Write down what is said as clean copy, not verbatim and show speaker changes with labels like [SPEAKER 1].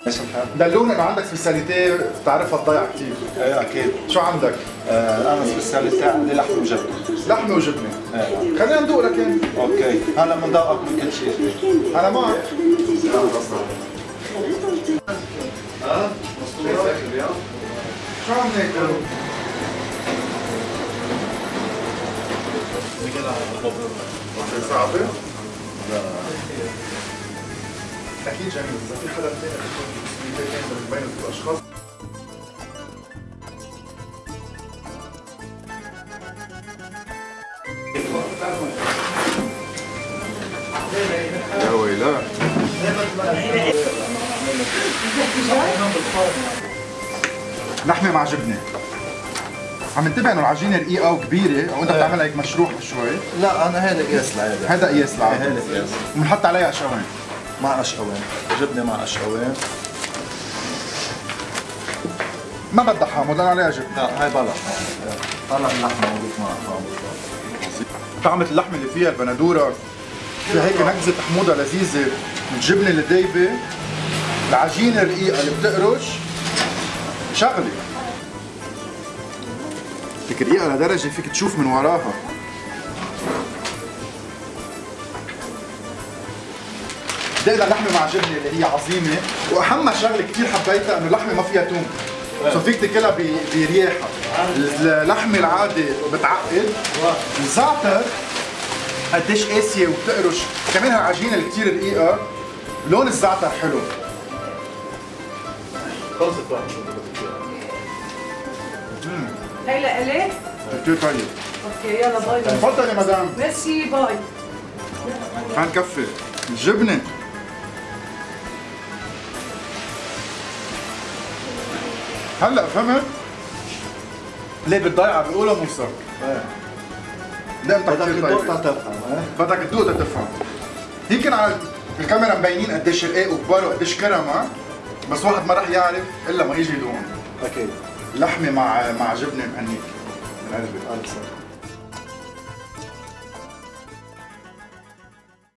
[SPEAKER 1] ماشي الحال.
[SPEAKER 2] دلونا انه عندك سبيساليتي بتعرفها تضيع كثير.
[SPEAKER 1] ايه اكيد.
[SPEAKER 2] شو عندك؟
[SPEAKER 1] انا سبيساليتي عندي لحم وجبنه.
[SPEAKER 2] لحمه وجبنه.
[SPEAKER 1] ايه.
[SPEAKER 2] خلينا ندوق لكن.
[SPEAKER 1] اوكي. هلا بندوقك من كل شيء.
[SPEAKER 2] انا معك. شو عم ناكل؟ صعبة؟ لا اكيد جميل، اذا في حدا ثاني بين الاشخاص. يا ويلاه لحمة مع جبنة. عم انتبه انه العجينة رقيقة وكبيرة وانت بتعملها هيك مشروح شوي.
[SPEAKER 1] لا انا هذا قياس لهذا.
[SPEAKER 2] هذا قياس لهذا.
[SPEAKER 1] هذا قياس.
[SPEAKER 2] وبنحط عليها قشقوان.
[SPEAKER 1] مع قشقوان، جبنة مع قشقوان.
[SPEAKER 2] ما بدها حامض لأن عليها جبنة.
[SPEAKER 1] لا هاي بلا طلع اللحمة موجود معها حامض.
[SPEAKER 2] طعمة اللحمة اللي فيها البندورة فيها هيك نكزة حموضة لذيذة، الجبنة اللي دايبة، العجينة الرقيقة اللي بتقرش، شغلة. هيك رقيقة لدرجة فيك تشوف من وراها. دقنا لحمة مع جبنة اللي هي عظيمة، وأهم شغلة كثير حبيتها إنه اللحمة ما فيها توم. سو فيك تاكلها برياحة. اللحمة العادي بتعقد، الزعتر قديش قاسية وبتقرش، كمان هالعجينة اللي كثير رقيقة، لون الزعتر حلو.
[SPEAKER 3] هي لإلك؟
[SPEAKER 2] كثير طيب.
[SPEAKER 3] اوكي يلا باي باي.
[SPEAKER 2] تفضلي مدام.
[SPEAKER 3] ميرسي باي.
[SPEAKER 2] هنكفي الجبنة. هلا فهمت؟ ليه بالضيعة بيقولوا موسى؟ لا انت
[SPEAKER 1] بدك
[SPEAKER 2] كثير
[SPEAKER 1] تدوق
[SPEAKER 2] طيب.
[SPEAKER 1] تفهم.
[SPEAKER 2] بدك تدوق تفهم. يمكن على الكاميرا مبينين قديش رقاق وكبار وقديش كرمة، بس واحد ما راح يعرف الا ما يجي يدوق.
[SPEAKER 1] اكيد.
[SPEAKER 2] لحمة مع جبنة مهنيك من قلبي.